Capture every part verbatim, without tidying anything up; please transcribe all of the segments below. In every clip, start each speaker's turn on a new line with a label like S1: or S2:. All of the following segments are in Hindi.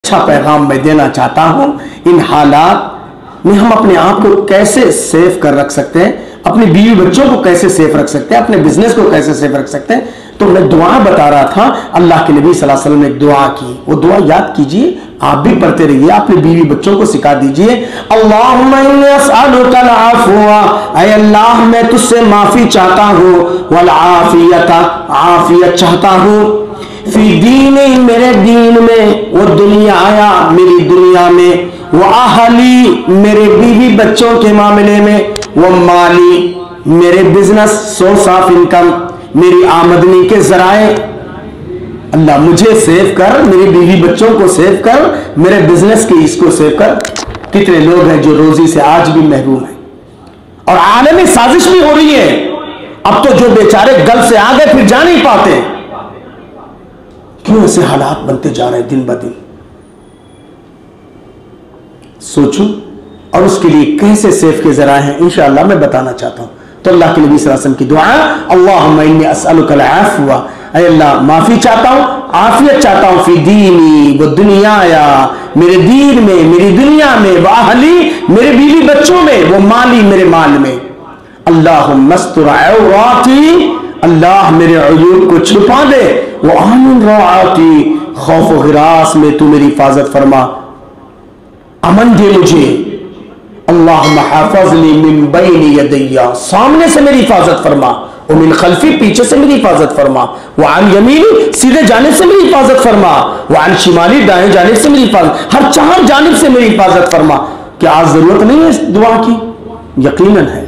S1: अच्छा पैगाम मैं देना चाहता हूं। इन हालात में हम अपने आप को कैसे सेफ कर रख सकते हैं, अपनी बीवी बच्चों को कैसे सेफ रख सकते हैं, अपने बिजनेस को कैसे सेफ रख सकते हैं। तो मैं दुआ बता रहा था, अल्लाह के नबी सल्लल्लाहु अलैहि वसल्लम ने दुआ की, वो दुआ याद कीजिए, आप भी पढ़ते रहिए, अपने बीवी बच्चों को सिखा दीजिए। अल्लाहुम्मा इन्नी अस्अलुकल अफ़्वा, ऐ अल्लाह मैं तुझसे माफी चाहता हूँ, वल आफियता, आफियत चाहता हूँ, फी दीनी, मेरे दीन में, वो दुनिया आया, मेरी दुनिया में, वो अहली, मेरे बीवी बच्चों के मामले में, वो माली, मेरे बिजनेस, सोर्स ऑफ इनकम, मेरी आमदनी के जराए। अल्लाह मुझे सेव कर, मेरी बीवी बच्चों को सेव कर, मेरे बिजनेस के इसको सेव कर। कितने लोग हैं जो रोजी से आज भी महरूम हैं, और आलमी साजिश भी हो रही है। अब तो जो बेचारे गल से आ गए फिर जा नहीं पाते। क्यों ऐसे हालात बनते जा रहे हैं दिन ब दिन? सोचो, और उसके लिए कैसे सेफ के जराए हैं इंशाअल्लाह मैं बताना चाहता हूं। तो अल्लाह के नबी सल्लल्लाहु अलैहि वसल्लम की दुआ, अल्लाहुम्मा इन्नी अस्अलुकल अफ़्वा, ऐ अल्लाह माफी चाहता हूं, आफियत चाहता हूं, फी दीनी, वो दुनिया आया, मेरे दीन में, मेरी दुनिया में, वो अहली, मेरे बीवी बच्चों में, वो माली, मेरे माल में। अल्लाहुम्मा अस्तर औराती, अल्लाह मेरे अयूब को छुपा दे, वो आमिन रआती, खौफ व गिरास में तू मेरी हिफाजत फरमा, अमन दे मुझे। अल्लाहुम्मा हफ़ज़नी मिन बैनि यदैया, सामने से मेरी हिफाजत फरमा, और मिन खल्फी, पीछे से मेरी हिफाजत फरमा, व अन यमीनी, सीधे जाने से मेरी हिफाजत फरमा, व अन शिमाली, दाएं जाने से मेरी हिफाजत, हर चार जानिब से मेरी हिफाजत फरमा। क्या आज जरूरत नहीं है इस दुआ की? यकीनन है।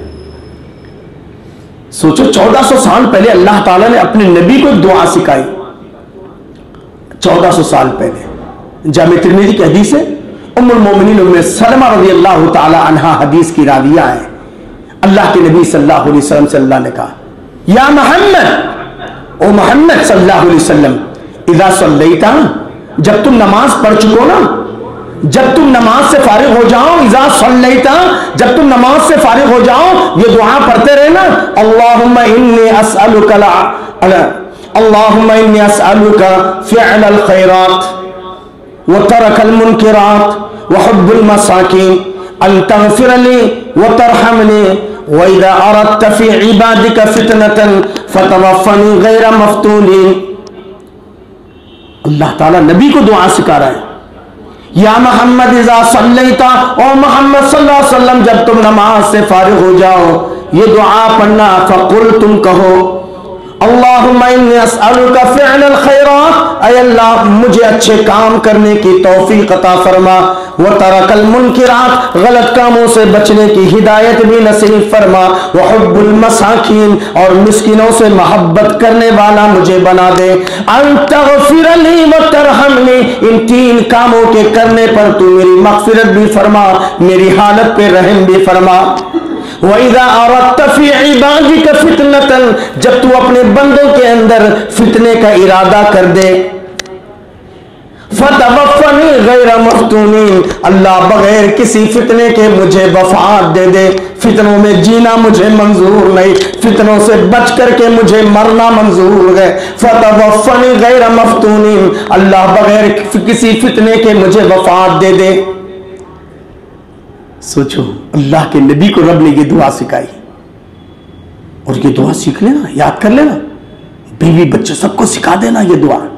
S1: सोचो, चौदह सौ साल पहले अल्लाह ताला ने अपने नबी को दुआ सिखाई। चौदह सौ साल पहले जामे तिर्मिज़ी की हदीस है, उम्मुल मोमिनीन उम्मे सलमा रज़ी अल्लाह ताला अन्हा हदीस की राविया है। अल्लाह के नबी सल्लल्लाहु अलैहि वसल्लम से अल्लाह ने कहा, या मोहम्मद, ओ मोहम्मद सल्लल्लाहु अलैहि वसल्लम, इज़ा सल्लैता, जब तुम नमाज पढ़ चुको ना, जब तुम नमाज से फारिग हो जाओ, इज़ा सल्लैता, जब तुम नमाज से फारिग हो जाओ, ये दुआ पढ़ते रहना, अल्लाहुम्मा इन्नी अस्अलुका, अल्लाहुम्मा इन्नी अस्अलुका फ़िअलल खैरात व तरकल मुनकिरात व हुब्बुल मसाकीन, अन तग़फ़िर ली व तरहमनी, व इज़ा अरदत फ़ी इबादिका फ़ितनतन फ़तवफ़्फ़नी गैर मफ़्तूनीन। अल्लाह ताला नबी को दुआ सिखा रहा है, या मोहम्मद इज़ा सल्लैता, ओ मोहम्मद सल्लल्लाहु अलैहि वसल्लम, जब तुम नमाज से फारिग हो जाओ, ये दुआ पढ़ना, फ़कुल, तुम कहो, अल्लाहुम्मा इन्नी अस्अलुका फ़िअलल खैरात, ऐ अल्लाह मुझे अच्छे काम करने की तौफीक अता फरमा, व तरकल मुनकिरात, गलत कामों से बचने की हिदायत भी नसीब फरमा, व हुब्बुल मसाकीन, और मिस्किनों से मोहब्बत करने वाला मुझे बना दे, अन तग़फ़िर ली व तरहमनी, इन तीन कामों के करने पर तू मेरी मग़फ़िरत भी फरमा, मेरी हालत पे रहम भी फरमा। वइज़ा अरदत फ़ी इबादिका फ़ितनतन, जब तू अपने बंदों के अंदर फितने का इरादा कर दे, फ़तवफ़्फ़नी गैर मफ़्तूनीन, अल्लाह बगैर किसी फितने के मुझे वफ़ात दे दे। फितनों में जीना मुझे मंजूर नहीं, फितनों से बच करके मुझे मरना मंजूर है। फ़तवफ़्फ़नी गैर मफ़्तूनीन, अल्लाह बगैर किसी फितने के मुझे वफ़ात दे दे। सोचो, अल्लाह के नबी को रब ने ये दुआ सिखाई, और ये दुआ सीख लेना, याद कर लेना, बीवी बच्चे सबको सिखा देना ये दुआ।